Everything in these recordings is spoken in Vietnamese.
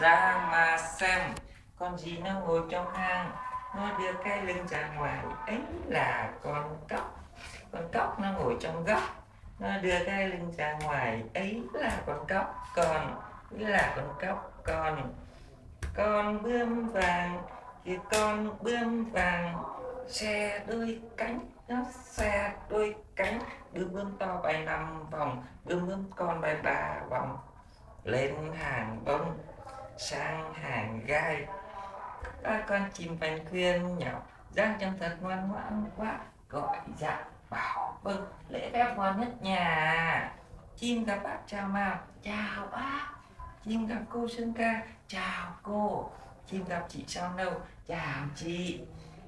ra mà xem, con gì nó ngồi trong hang, nó đưa cái lưng ra ngoài, ấy là con cóc. Con cóc nó ngồi trong góc, nó đưa cái lưng ra ngoài, ấy là con cóc. Ấy là con cóc. Con bướm vàng, thì con bướm vàng xe đôi cánh, nó xe đôi cánh. Bướm bướm to bay 5 vòng, bướm bướm con bay 3 vòng. Lên hàng bông, sang hàng gai, các con chim vành khuyên nhậu, giang chân thật ngoan ngoãn quá, gọi dạ bảo vâng, lễ phép ngoan nhất nhà. Chim gặp bác chào mào, chào bác. Chim gặp cô sơn ca, chào cô. Chim gặp chị sao nâu, chào chị.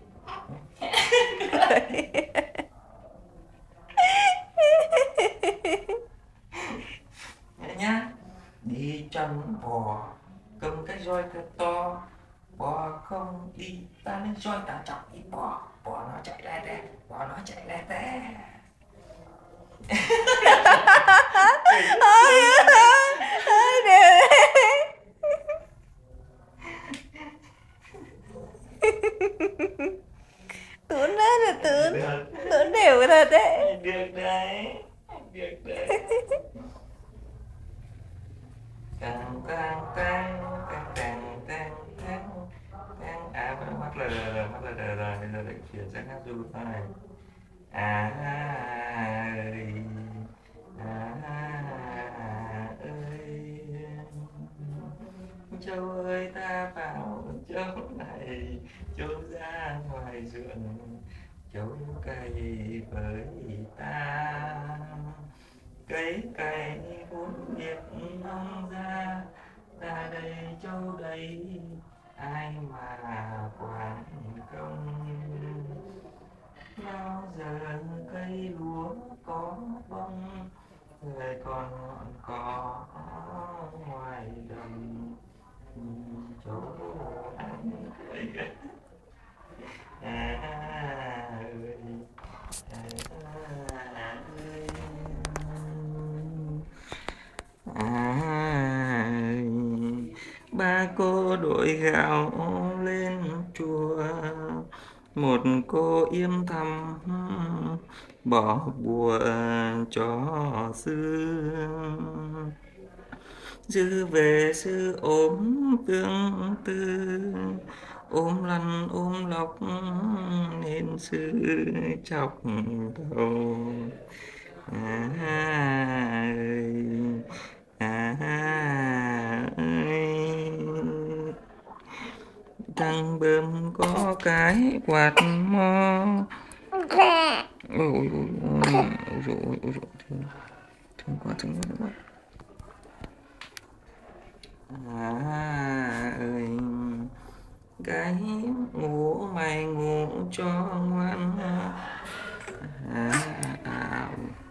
Vậy nhá. Đi chân bò, cầm cái roi thật to, bò không đi, ta lên roi ta chọc đi bò, bò nó chạy le te, bò nó chạy le te. Tuấn đấy là Tuấn. Tuấn đều thật đấy. Được đấy. Được đấy. Càng càng càng càng càng càng càng càng mắt là rồi bây giờ lại chuyển sang hát du này. Ơi châu ơi ta vào châu này, châu ra ngoài ruộng, châu cày với ta, cày vốn nghiệp mong ra, ta đây châu đây ai mà quản công. Bao giờ cây lúa có bông, người còn ngọn cỏ ngoài đồng, chỗ anh ơi. Ba cô đội gạo lên chùa, một cô yếm thăm bỏ bùa cho sư. Sư về sư ốm tương tư, ôm lăn ôm lóc nên sư chọc đầu. Thằng bướm có cái quạt mo. Ôi ôi ôi thương quá. Ơi cái ngủ mày ngủ cho ngoan.